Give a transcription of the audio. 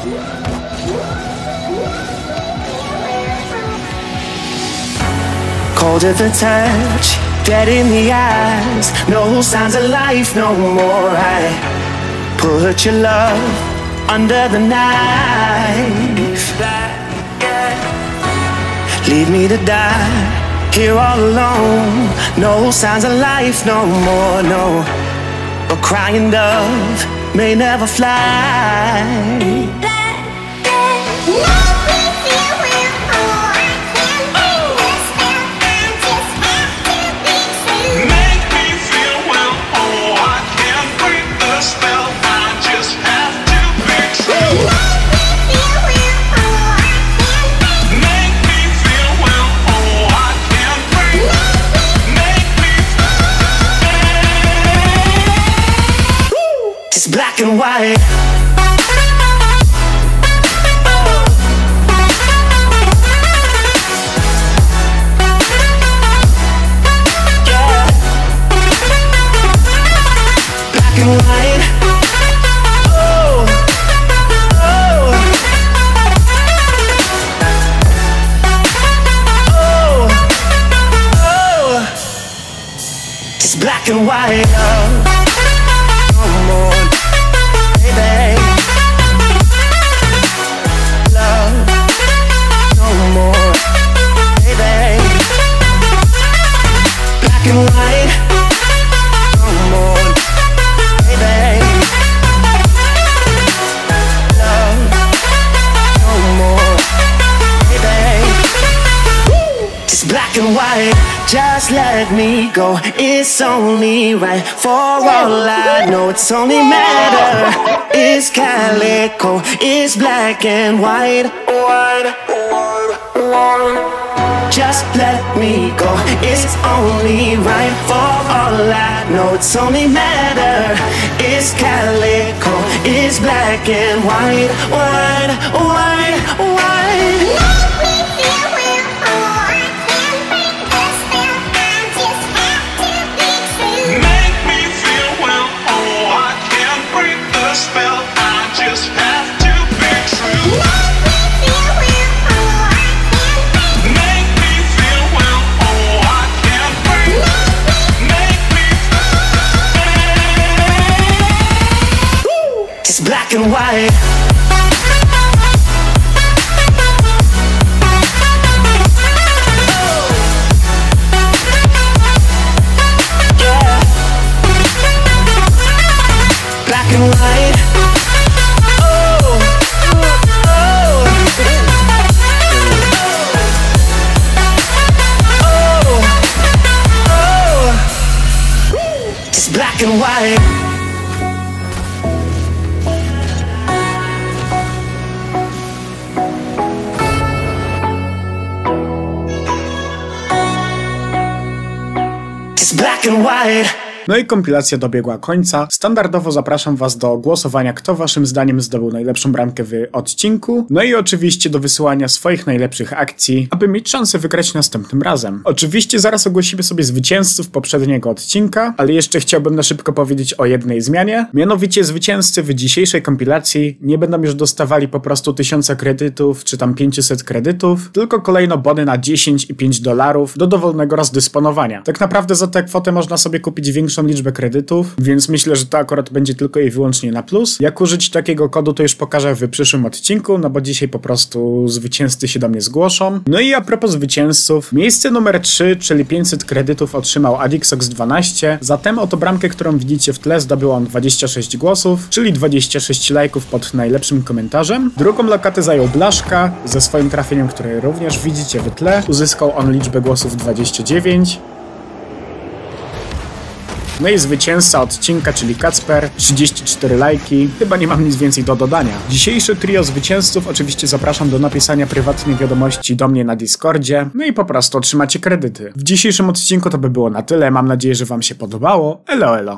Cold at the touch, dead in the eyes, no signs of life no more. I put your love under the knife. Leave me to die here all alone. No signs of life no more, no. A crying dove may never fly. Black and white. Yeah. Black and white. Oh, oh, oh, oh. It's black and white. No more. Just let me go, it's only right. For all I know, it's only matter. It's calico, it's black and white. Just let me go, it's only right. For all I know, it's only matter. It's calico, it's black and white. White, white, white. Black and white. Yeah. Black and white. Oh, oh, oh, oh. It's black and white. Black and white. No i kompilacja dobiegła końca. Standardowo zapraszam was do głosowania, kto waszym zdaniem zdobył najlepszą bramkę w odcinku. No i oczywiście do wysyłania swoich najlepszych akcji, aby mieć szansę wygrać następnym razem. Oczywiście zaraz ogłosimy sobie zwycięzców poprzedniego odcinka, ale jeszcze chciałbym na szybko powiedzieć o jednej zmianie. Mianowicie zwycięzcy w dzisiejszej kompilacji nie będą już dostawali po prostu 1000 kredytów, czy tam 500 kredytów, tylko kolejno bony na 10 i $5 do dowolnego rozdysponowania. Tak naprawdę za tę kwotę można sobie kupić większą liczbę kredytów, więc myślę, że to akurat będzie tylko i wyłącznie na plus. Jak użyć takiego kodu, to już pokażę w przyszłym odcinku, no bo dzisiaj po prostu zwycięzcy się do mnie zgłoszą. No i a propos zwycięzców, miejsce numer 3, czyli 500 kredytów otrzymał Adixox12. Za tę oto bramkę, którą widzicie w tle, zdobył on 26 głosów, czyli 26 lajków pod najlepszym komentarzem. Drugą lokatę zajął Blaszka ze swoim trafieniem, które również widzicie w tle. Uzyskał on liczbę głosów 29. No i zwycięzca odcinka, czyli Kacper, 34 lajki. Chyba nie mam nic więcej do dodania. Dzisiejsze trio zwycięzców oczywiście zapraszam do napisania prywatnej wiadomości do mnie na Discordzie. No i po prostu otrzymacie kredyty. W dzisiejszym odcinku to by było na tyle. Mam nadzieję, że wam się podobało. Elo, elo.